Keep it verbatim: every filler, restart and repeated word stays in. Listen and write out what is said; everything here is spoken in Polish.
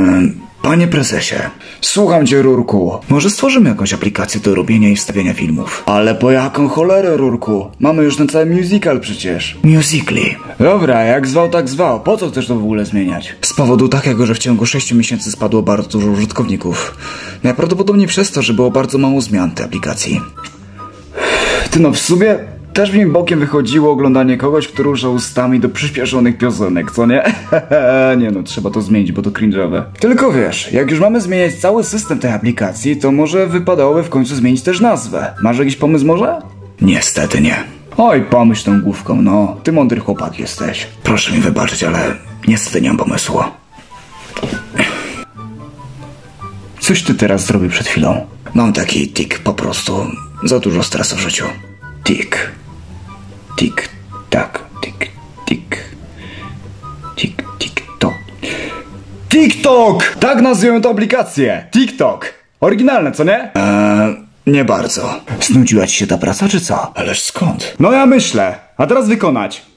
Panie prezesie, słucham cię, Rurku. Może stworzymy jakąś aplikację do robienia i wstawiania filmów? Ale po jaką cholerę, Rurku? Mamy już ten cały musical przecież. Musically. Dobra, jak zwał, tak zwał. Po co chcesz to w ogóle zmieniać? Z powodu takiego, że w ciągu sześciu miesięcy spadło bardzo dużo użytkowników. Najprawdopodobniej przez to, że było bardzo mało zmian tej aplikacji. Ty no, w sumie też mi bokiem wychodziło oglądanie kogoś, kto rusza ustami do przyspieszonych piosenek, co nie? Nie no, trzeba to zmienić, bo to cringe'owe. Tylko wiesz, jak już mamy zmieniać cały system tej aplikacji, to może wypadałoby w końcu zmienić też nazwę. Masz jakiś pomysł może? Niestety nie. Oj, pomyśl tą główką, no. Ty mądry chłopak jesteś. Proszę mi wybaczyć, ale niestety nie mam pomysłu. Coś ty teraz zrobił przed chwilą? Mam taki tik, po prostu. Za dużo stresu w życiu. Tik. Tik, tak, tik, tik. Tik, tik, tok. TikTok! Tak nazywamy tę aplikację. TikTok. Oryginalne, co nie? Eee, nie bardzo. Znudziła ci się ta praca, czy co? Ależ skąd? No ja myślę. A teraz wykonać.